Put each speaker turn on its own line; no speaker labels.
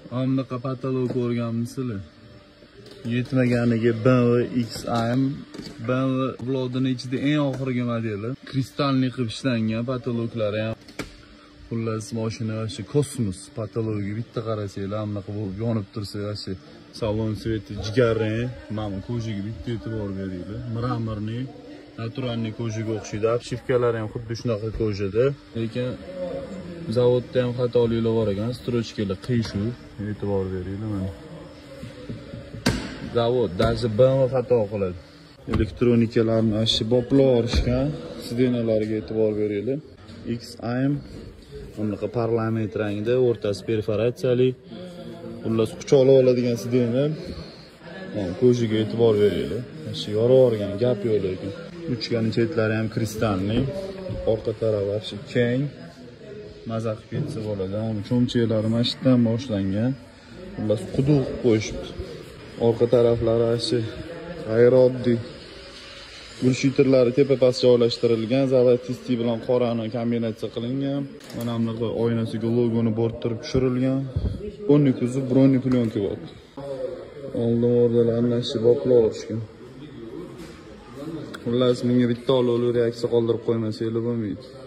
Amnaqa patolog ko'rganmisizlar? Yetmaganiga BMW XM, BMW blodining ichida eng oxirgi modeli. Kristalniy qilib ishlangan patologlari ham. Xullas mashina shu kosmos patologiya bitta qarasanglar, amnaqa bo'lib yonib tursa, shu salon sveti jigarrang, mana ko'jiga bitta e'tibor beringlar. Mramorniy, naturalniy ko'jiga o'xshaydi. Obshivkalari ham xuddi shunaqa ko'jada. Lekin zavodda ham xatoliklar bor ekan, strochkalar qiyshuv, e'tibor beringlar mana. Zavod даже BMW xato qiladi. Elektronikalarni ashi boplab olishgan, sidenalariga e'tibor beringlar. XM bunaqa parlament rangida, o'rtasi perforatsiyali. Xullas quchoqlab oladigan sidena. Ko'ziga e'tibor beringlar. Ashi yorib olgan, gap yo'q lekin. Uchgani chetlari ham kristalniy. Orqa tarafi keng. Maza qilib ketsa bo'ladi. Cho'mchaklari mana shu yerdan boshlangan. Xullas quduq qo'yishibdi. Orqa taraflari ashi g'ayrioddiy. Burshiterlari tepa-past joylashtirilgan, zavod bilan qorani kombinatsiya qilingan. Mana bunaqa oynasiga logoni bo'rttirib tushirilgan. O'nni kuzov, bronniy plyonka bor. Oldin o'rdalarni ashi boplab olishgan. Xullas menga bitta olov reaksiya qoldirib qo'ymasanglar bo'lmaydi.